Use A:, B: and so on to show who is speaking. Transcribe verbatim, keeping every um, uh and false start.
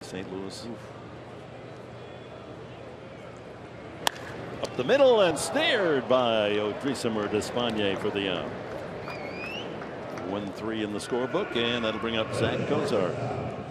A: Saint Louis. Oof. Up the middle and snared by Odrisamer Despaigne for the out. one three in the scorebook, and that'll bring up Zach Cozart.